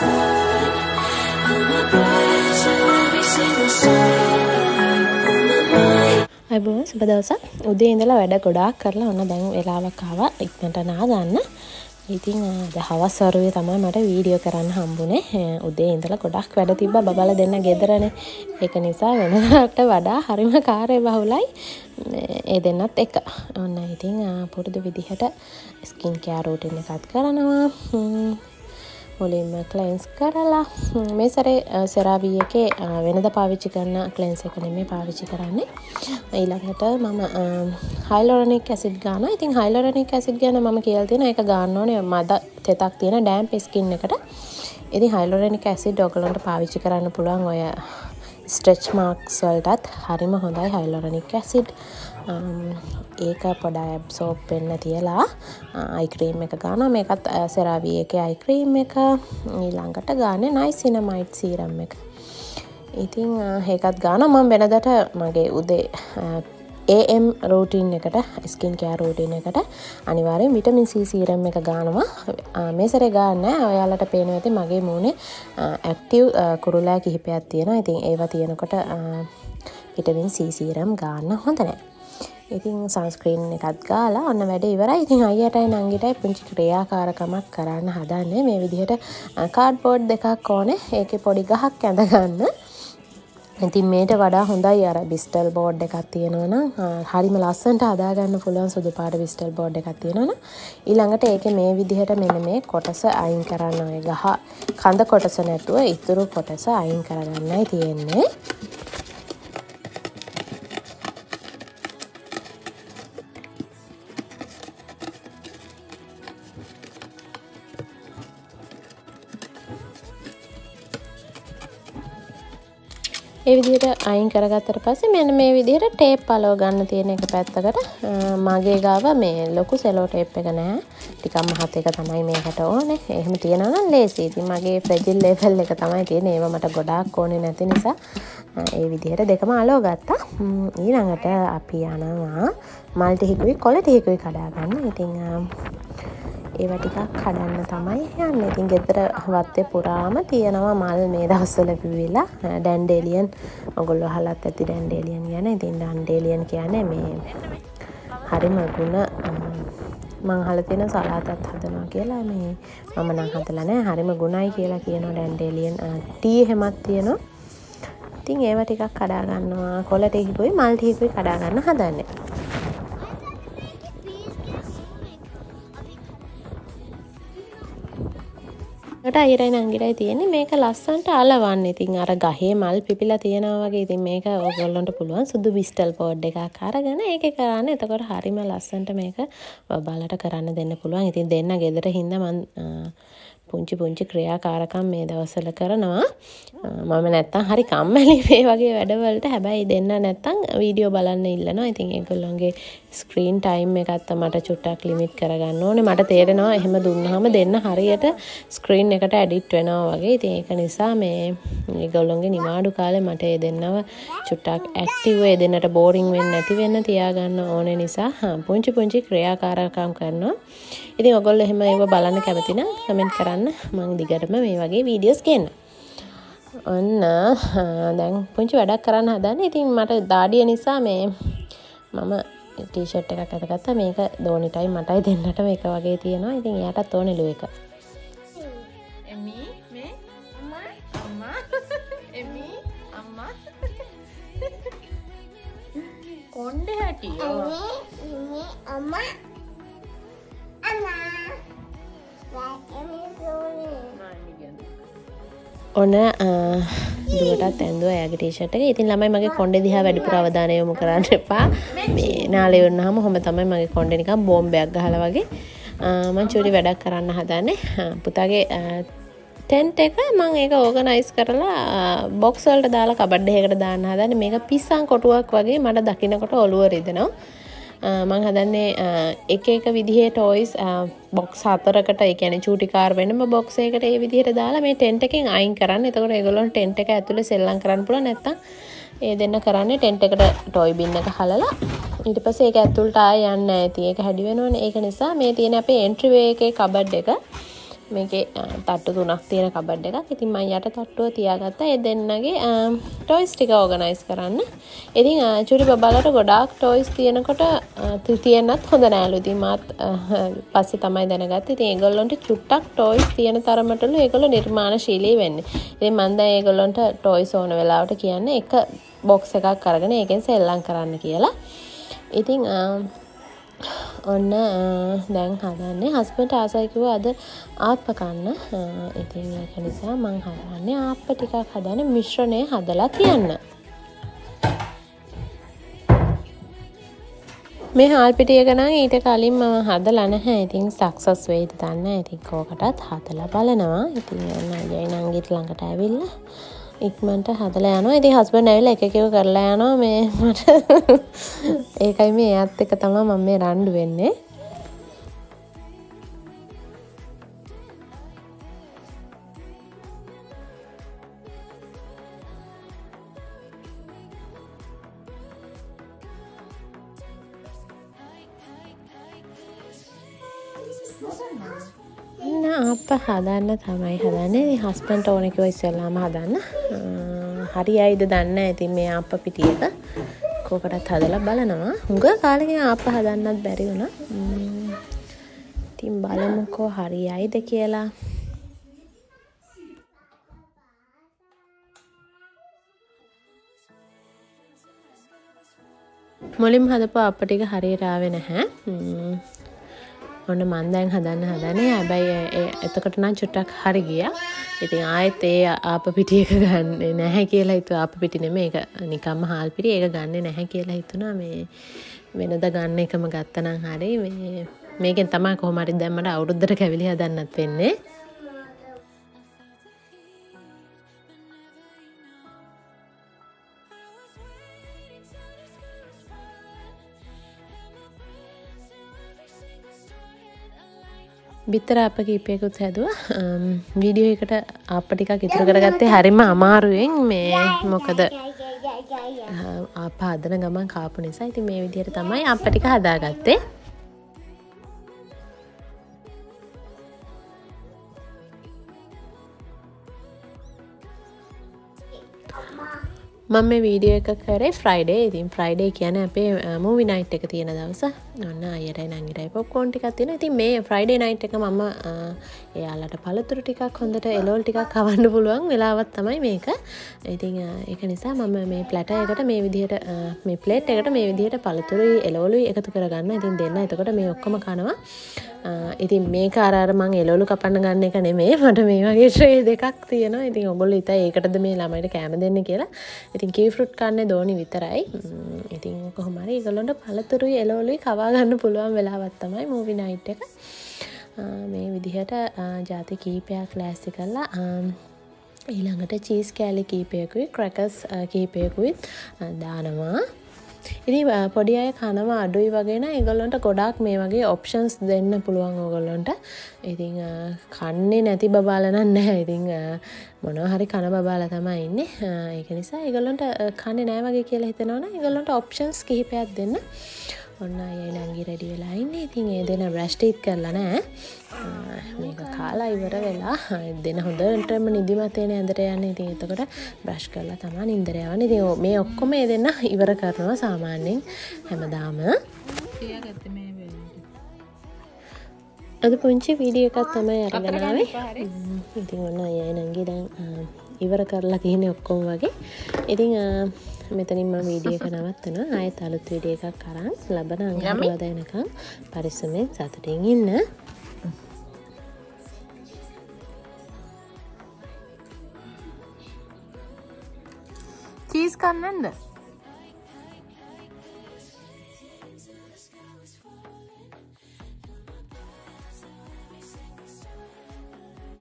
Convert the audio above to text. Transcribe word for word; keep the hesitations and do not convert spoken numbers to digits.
අයිබෝන් සුබ දවසක්. උදේ ඉඳලා වැඩ ගොඩාක් කරලා ඔන්න දැන් වෙලාවක් ආවා ඉක්මනට නාගන්න. ඉතින් අද හවස් වරුවේ තමයි මට වීඩියෝ කරන්න හම්බුනේ. උදේ ඉඳලා ගොඩක් වැඩ තිබ්බා බබලා දෙන්න ගෙදරනේ. ඒක නිසා වෙනදාට වඩා හරිම කාර්යබහුලයි. ඒ දෙන්නත් එක. ඔන්න ඉතින් පුරුදු විදිහට ස්කින් කෙයාර් රූටින් එකක් කරනවා. මුලින්ම ක්ලෙන්ස් කරලා මේ සැරේ සෙරාවි එකේ වෙනද පාවිච්චි කරන ක්ලෙන්ස් එක නෙමෙයි පාවිච්චි කරන්නේ. ඊළඟට මම හයිලුරොනික් ඇසිඩ් ගන්නවා. ඉතින් හයිලුරොනික් ඇසිඩ් ගැන මම කියලා තියෙනවා ඒක ගන්න ඕනේ මද තෙතක් තියෙන ඩැම්ප් ස්කින් එකට. ඉතින් හයිලුරොනික් ඇසිඩ් ඔයගලන්ට පාවිච්චි කරන්න පුළුවන් ඔය ස්ට්‍රෙච් මාර්ක්ස් වලටත් හරිම හොඳයි හයිලුරොනික් ඇසිඩ්. ඒක පොඩ්ඩක් ඇබ්සෝබ් වෙන්න තියලා අයි ක්‍රීම් එක ගන්නවා. මේකත් සෙරාවි එකේ අයි ක්‍රීම් එක. ඊළඟට ගන්නේ නයිසිනමයිඩ් සීරම් එක. ඉතින් ඒකත් ගන්නවා. මම වෙනදට මගේ උදේ ඒ එම් රූටින් එකට ස්කින් කෙයාර් රූටින් එකට අනිවාර්යෙන් විටමින් සී සීරම් එක ගන්නවා. මේ සැරේ ගන්න නැහැ. ඔයාලට පේනවා ඇති මගේ මූණේ ඇක්ටිව් කුරුලෑ කිහිපයක් තියෙනවා. ඉතින් ඒවා තියෙනකොට විටමින් සී සීරම් ගන්න හොඳ නැහැ. ඉතින් සන්ස්ක්‍රීන් එකත් ගාලා ඔන්න වැඩ ඉවරයි. ඉතින් අයියටයි නංගිටයි පුංචි ක්‍රියාකාරකමක් කරන්න හදන්නේ. මේ විදිහට කාඩ්බෝඩ් දෙකක් ඕනේ. ඒකේ පොඩි ගහක් ඇඳ ගන්න. ඉතින් මේට වඩා හොඳයි අර බිස්ටල් බෝඩ් එකක් තියෙනවා නම් හරිම ලස්සනට හදා ගන්න පුළුවන් සුදු පාට බිස්ටල් බෝඩ් එකක් තියෙනවා නම් ඊළඟට ඒකේ මේ විදිහට මෙන්න මේ කොටස අයින් කරන්න ඔය ගහ කඳ කොටස නැතුව ඉතුරු කොටස අයින් කරගන්නයි තියෙන්නේ. ඒ විදිහට අයින් කරගත්තට පස්සේ මෙන්න මේ විදිහට ටේප් පලව ගන්න තියෙන එක පැත්තකට. මගේ ගාව මේ ලොකු සෙලෝ ටේප් එක නැහැ. ටිකක් මහත් එක තමයි මේකට ඕනේ. එහෙම තියනවා නම් ලේසියි. ඉතින් මගේ ෆ්‍රැජිල් ලෙවල් එක තමයි තියෙන්නේ. ඒව මට ගොඩාක් ඕනේ නැති නිසා ඒ විදිහට දෙකම අලව ගත්තා. ඊළඟට අපි යනවා මල් ටිකකුයි කොළ ටිකකුයි කඩා ගන්න. ඉතින් ඒවා ටිකක් කඩන්න තමයි යන්නේ. ඉතින් ගෙදර වත්තේ පුරාම තියෙනවා මල් මේ දවස්වල පිවිලා. ඩැන්ඩේලියන් ඔයගොල්ලෝ අහලත් ඇති ඩැන්ඩේලියන් ගැන. ඉතින් ඩැන්ඩේලියන් කියන්නේ මේ හරිම ගුණ මං අහලා තියෙන සලාතත් හදනවා කියලා. මේ මම නම් හදලා නැහැ. හරිම ගුණයි කියලා කියනවා ඩැන්ඩේලියන්. ටී එහෙමත් තියෙනවා. ඉතින් ඒවා ටිකක් කඩා ගන්නවා. කොළ ටිකකුයි මල් ටිකකුයි කඩා ගන්න හදන්නේ. ට අයිරයි නංගිරයි තියෙන්නේ මේක ලස්සන්ට අලවන්න. ඉතින් අර ගහේ මල් පිපිලා තියෙනවා වගේ. ඉතින් මේක ඔයගොල්ලන්ට පුළුවන් සුදු බිස්ටල් බෝඩ් එකක් අරගෙන ඒකේ කරන්න. එතකොට හරිම ලස්සන්ට මේක බබාලට කරන්න දෙන්න පුළුවන්. ඉතින් දෙන්න ගෙදර හින්දා මම පුංචි පුංචි ක්‍රියාකාරකම් මේ දවස්වල කරනවා. මම නැත්තම් හරි කම්මැලි මේ වගේ වැඩවලට. හැබැයි දෙන්න නැත්තම් වීඩියෝ බලන්න ඉල්ලනවා. ඉතින් ඒගොල්ලන්ගේ ස්ක්‍රීන් ටයිම් එකත් මට චුට්ටක් ලිමිට් කරගන්න ඕනේ. මට තේරෙනවා එහෙම දුන්නාම දෙන්න හරියට ස්ක්‍රීන් එකට ඇඩික්ට් වෙනවා වගේ. ඉතින් ඒක නිසා මේ ඒගොල්ලන්ගේ නිමාඩු කාලේ මට ඒ දෙන්නව චුට්ටක් ඇක්ටිව් ඒ දෙන්නට බෝරින් වෙන්නේ නැති වෙන්න තියාගන්න ඕනේ නිසා පුංචි පුංචි ක්‍රියාකාරකම් කරනවා. ඉතින් ඔයගොල්ලෝ එහෙම ඒව බලන්න කැමති නම් කමෙන්ට් කරන්න. මම දිගටම මේ වගේ වීඩියෝස් ගේන්න. ඔන්න දැන් පුංචි වැඩක් කරන්න හදන්නේ. ඉතින් මට දාඩිය නිසා මේ මම ටී-ෂර්ට් එකක් අතගත්තා. මේක දෝනිටයි මටයි දෙන්නටම එක වගේ තියෙනවා. ඉතින් එයාටත් ඕනේ ලු එක. එමි මේ අම්මා අම්මා එමි අම්මා කොණ්ඩේ හැටියෝ එමි අම්මා අම්මා ඔන්න දුවටත් ඇඳුවා එයාගේ ටී-ෂර්ට් එක. ඉතින් ළමයි මගේ කොණ්ඩේ දිහා වැඩිපුර අවධානය යොමු කරන්න එපා. මේ නාලේ වුණාම ඔහොම තමයි මගේ කොණ්ඩේ නිකන් බෝම්බයක් ගහලා වගේ. මම චූටි වැඩක් කරන්න හදන්නේ. පුතාගේ ටෙන්ට් එක මම ඒක ඕගනයිස් කරලා බොක්ස් වලට දාලා කබඩ් එකකට දාන්න හදන්නේ. මේක පිස්සන් කොටුවක් වගේ මට දකින්නකොට ඔළුව රිදෙනවා. මම හදන්නේ එක එක විදිහේ ටොයිස් බොක්ස් හතරකට ඒ කියන්නේ චූටි කාර් වෙනම බොක්ස් එකකට ඒ විදිහට දාලා මේ ටෙන්ට් එකෙන් අයින් කරන්න. එතකොට ඒගොල්ලොන්ට ටෙන්ට් එක ඇතුලේ සෙල්ලම් කරන්න පුළුවන්. නැත්තම් ඒ දෙන්න කරන්නේ ටෙන්ට් එකට ටොයි බින් එක හලලා ඊට පස්සේ ඒක ඇතුළට ආයෙ යන්නේ නැහැ. ඉතින් ඒක හැදි වෙනවනේ. ඒක නිසා මේ තියෙන අපේ එන්ට්‍රි වේ එකේ කබඩ් එක මේකේ තට්ටු තුනක් තියෙන කබඩ් එකක්. ඉතින් මම යට තට්ටුව තියාගත්තා ඒ දෙන්නගේ ටොයිස් ටික ඕගනයිස් කරන්න. ඉතින් චුටි බබාලට ගොඩාක් ටොයිස් තියෙනකොට තියෙන්නත් හොඳ නෑලු. ඉතින් මාත් පස්සේ තමයි දැනගත්තේ. ඉතින් ඒගොල්ලන්ට චුට්ටක් ටොයිස් තියෙන තරමටලු ඒගොල්ලෝ නිර්මාණශීලී වෙන්නේ. ඉතින් මම දැන් ඒගොල්ලන්ට ටොයිස් ඕන වෙලාවට කියන්නේ එක බොක්ස් එකක් අරගෙන ඒකෙන් සෙල්ලම් කරන්න කියලා. ඉතින් ඔන්න දැන් හදන්නේ හස්බන්ඩ් ආසයි කිව්වා අද ආප්ප කන්න. ඉතින් ඒක නිසා මම හදන්නේ ආප්ප ටිකක් හදන මිශ්‍රණය හදලා තියන්න. මේ හාල් පිටියක නම් ඊට කලින් මම හදලා නැහැ. ඉතින් සක්සස් වෙයිද දන්නේ නැහැ. ඉතින් කෝකටත් හදලා බලනවා. ඉතින් අයියයි නංගිත් ළඟට ඇවිල්ලා ඉක්මනට හදලා යනවා. ඉතින් හස්බන්ඩ් ඇවිල්ලා එක එකව කරලා යනවා මේ මට. ඒකයි මේ එයාත් එක්ක තමයි මම මේ රණ්ඩු වෙන්නේ. අප හදන්න තමයි හදන්නේ. හස්බන්ඩ් ඕන කිව්වා ඉස්සෙල්ලාම හදන්න. හරියයිද දන්නේ නැහැ. ඉතින් මේ ආප්ප පිටියක කෝකටත් හදලා බලනවා. හුඟ කාලෙකින් ආප්ප හදන්නත් බැරි වුණා. ඉතින් බලමුකෝ හරියයිද කියලා. මුලින්ම හදපු ආප්ප ටික හරියට ආවේ නැහැ. ඔන්න මම දැන් හදන්න හදන්නේ. හැබැයි එතකොට නම් චුට්ටක් හරි ගියා. ඉතින් ආයෙත් ඒ ආප පිටි එක ගන්නෙ නැහැ කියලා හිතුවා. ආප පිටි නෙමෙයි ඒක නිකම්ම හාල් පිටි. ඒක ගන්නෙ නැහැ කියලා හිතුණා. මේ වෙනද ගන්න එකම ගත්තා නම් හරි. මේ මේකෙන් තමයි කොහොම හරි දැන් මට අවුරුද්දට කැවිලි හදන්නත් වෙන්නේ. බිත්තර අප කීපයකුත් හැදුවා. වීඩියෝ එකට අප ටිකක් ඉතුරු කරගත්තේ හරිම අමාරුවෙන්. මේ මොකද අප හදන ගමන් කාපු නිසා. ඉතින් මේ විදිහට තමයි අප ටික හදාගත්තේ. මම මේ වීඩියෝ එක කරේ ෆ්‍රයිඩේ. ඉතින් ෆ්‍රයිඩේ කියන්නේ අපේ මූවි නයිට් එක තියෙන දවස. ඔන්න අයියටයි නංගිටයි පොප්කෝන් ටිකක් තියෙනවා. ඉතින් මේ ෆ්‍රයිඩේ නයිට් එක මම එයාලට පළතුරු ටිකක් හොඳට එලෝල් ටිකක් කවන්න පුළුවන් වෙලාවක් තමයි මේක. ඉතින් ඒක නිසා මම මේ ප්ලැටර් එකට මේ විදිහට මේ ප්ලේට් එකට මේ විදිහට පළතුරුයි එලෝලුයි එකතු කරගන්න. ඉතින් දෙන්න එතකොට මේ ඔක්කොම කනවා. ඉතින් මේක අර අර මං එලෝලු කපන්න ගන්න එක නෙමෙයි. මට මේ වගේ ට්‍රේ දෙකක් තියෙනවා. ඉතින් ඔයගොල්ලෝ හිතයි ඒකටද මේ ළමයිට කැම දෙන්නේ කියලා. ඉතින් කී ෆෘට් කන්නේ දෝනි විතරයි. ඉතින් කොහොම හරි ඒගොල්ලන්ට පළතුරුයි එලෝලුයි කවා ගන්න පුළුවන් වෙලාවක් තමයි මූවි නයිට් එක. මේ විදිහට ජාති කීපයක් ලෑස්ති කරලා ඊළඟට චීස් කෑලි කීපයකුයි ක්‍රැකර්ස් කීපයකුයි දානවා. ඉතින් පොඩි අය කනවා අඩුයි වගේ නම් ඒගොල්ලන්ට ගොඩාක් මේ වගේ ඔප්ෂන්ස් දෙන්න පුළුවන් ඕගොල්ලන්ට. ඉතින් කන්නේ නැති බබාලා නම් නැහැ. ඉතින් මොනවා හරි කන බබාලා තමයි ඉන්නේ. ඒක නිසා ඒගොල්ලන්ට කන්නේ නැහැ වගේ කියලා හිතනවනම් ඒගොල්ලන්ට ඔප්ෂන්ස් කිහිපයක් දෙන්න. ඔන්න අයයි නංගි රෙඩි වෙලා ඉන්නේ. ඉතින් ඒ දෙන බ්‍රෂ් ටීත් කරලා නැහැ. මේක කාලා ඉවර වෙලා දෙන හොඳටම නිදිමත එන ඇඳට යන්නේ. ඉතින් එතකොට බ්‍රෂ් කරලා තමයි නින්දර යවන්නේ. ඉතින් මේ ඔක්කොම මේ දෙන්න ඉවර කරනවා සාමාන්‍යයෙන් හැමදාම. තියාගත්තේ මේ වෙලාවට. අද පුංචි වීඩියෝ එකක් තමයි අරගෙන ආවේ. ඉතින් ඔන්න අයයි නංගි දැන් ඉවර කරලා තියෙන්නේ ඔක්කොම වගේ. ඉතින් මෙතනින් මම වීඩියෝ එක නවත්තනවා. ආයෙත් අලුත් වීඩියෝ එකක් අරන් ලබන අඟහරුවාදා වෙනකන් පරිස්සමෙන් සතුටින් ඉන්න. චීස් කන්නේ නැද්ද?